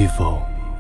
beautiful.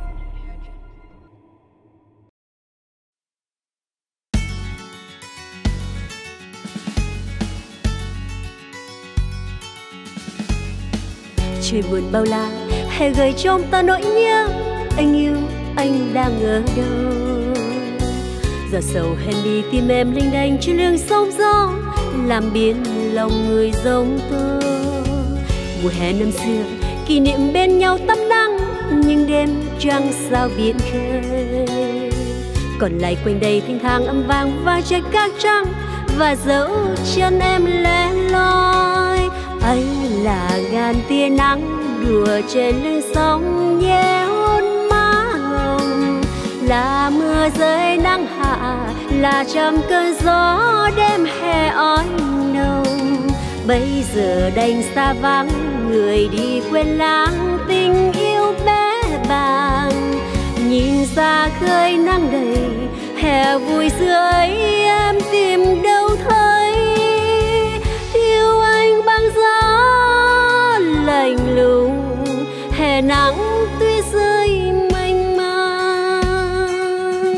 Trời buồn bao la hay gợi trong ta nỗi nhớ, anh yêu anh đang ở đâu? Giọt sầu hèn đi tim em lênh đênh trên lưng sóng gió, làm biến lòng người giống tôi. Mùa hè năm xưa kỷ niệm bên nhau tắm nắng, nhưng đêm trăng sao biển khơi. Còn lại quanh đây thanh thang âm vang và trái cát trắng, và dấu chân em lẻ loi. Anh là ngàn tia nắng đùa trên lưng sóng, nhẹ hôn má hồng. Là mưa rơi nắng hạ, là trăm cơn gió đêm hè ói nồng. Bây giờ đành xa vắng, người đi quên lãng tình yêu bé bàng. Nhìn ra khơi nắng đầy, hè vui xưa ấy em tìm đâu thấy. Yêu anh bằng gió lạnh lùng, hè nắng tuyết rơi mênh mang.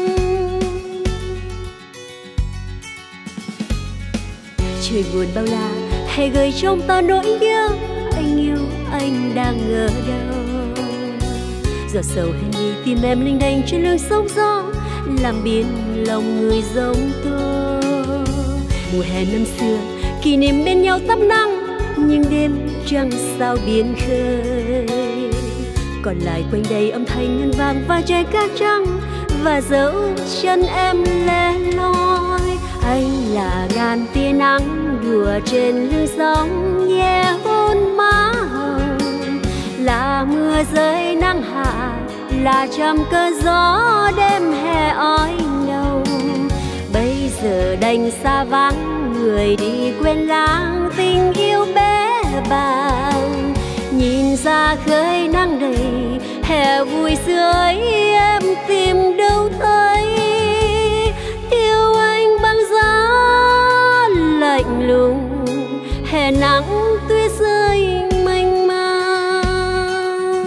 Trời buồn bao la hay gợi trong ta nỗi nhớ, anh yêu anh đang ở đâu? Giọt sầu hèn đi tim em lênh đênh trên lưng sóng gió, làm biến lòng người giống tôi. Mùa hè năm xưa kỷ niệm bên nhau tắm nắng, nhưng đêm trăng sao biển khơi. Còn lại quanh đây âm thanh ngân vang và trái cát trắng, và dấu chân em lẻ loi. Anh là ngàn tia nắng đùa trên lưng sóng, nhẹ hôn má hồng. Là mưa rơi nắng hạ, là trăm cơn gió đêm hè ói nồng. Bây giờ đành xa vắng, người đi quên lãng tình yêu bé bàng. Nhìn ra khơi nắng đầy, hè vui xưa ấy em tìm đâu thấy. Yêu anh bằng gió lạnh lùng, hè nắng tuyết rơi mênh mang.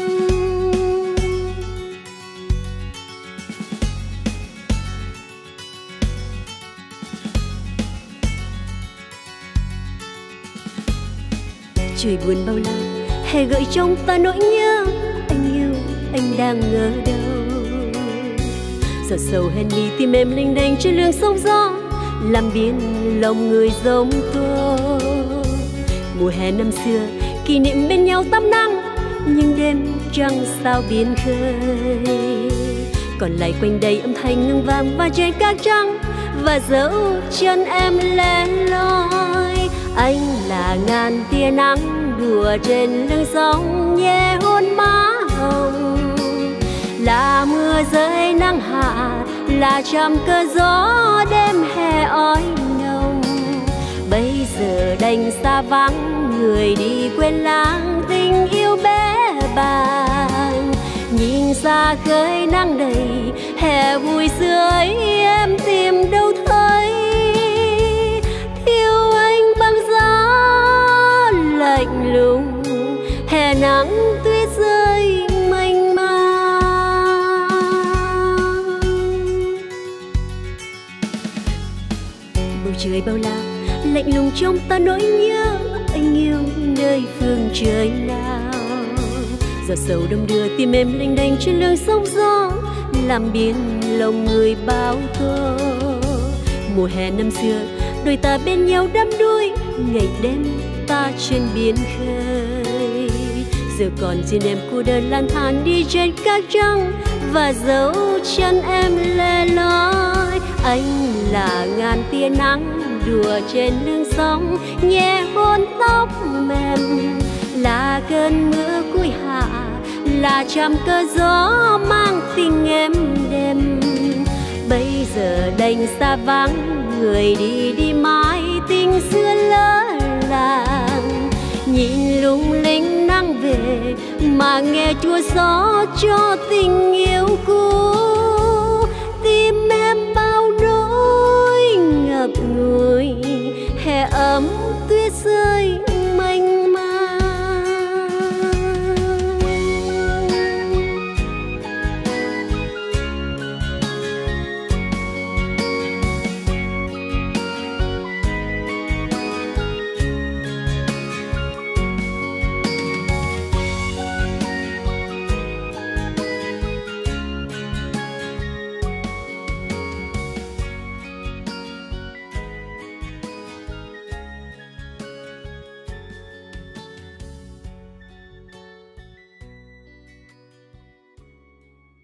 Trời buồn bao la hè gợi trong ta nỗi nhớ, anh yêu anh đang ở đâu? Giọt sầu hèn đi tim em lênh đênh trên lưng sóng gió, làm biến lòng người giống tôi. Mùa hè năm xưa kỷ niệm bên nhau tắm nắng, nhưng đêm trăng sao biển khơi. Còn lại quanh đây âm thanh ngân vang và trái cát trắng, và dấu chân em lẻ loi. Anh là ngàn tia nắng đùa trên lưng sóng, nhẹ hôn má hồng. Là mưa rơi nắng hạ, là trăm cơn gió đêm hè ói nồng. Bây giờ đành xa vắng, người đi quên lãng tình yêu bé bàng. Nhìn xa khơi nắng đầy, hè vui xưa ấy em tìm đâu thấy. Yêu anh bằng gió lạnh lùng, hè nắng tuyết rơi mênh mang. Bầu trời bao la lạnh lùng trong ta nỗi nhớ, anh yêu nơi phương trời nào? Giọt sầu đong đưa tim em lênh đênh trên lưng sóng gió, làm biến lòng người bao tố. Mùa hè năm xưa đôi ta bên nhau đắm đuối, ngày đêm ta trên biển khơi. Giờ còn riêng em cô đơn lang thang đi trên cát trắng, và dấu chân em lẻ loi. Anh là ngàn tia nắng đùa trên lưng sóng, nhẹ hôn tóc mềm. Là cơn mưa cuối hạ, là trăm cơn gió mang tình em đêm. Bây giờ đành xa vắng, người đi đi mãi tình xưa lỡ làng. Nhìn lung linh nắng về mà nghe chua gió cho tình yêu cũ.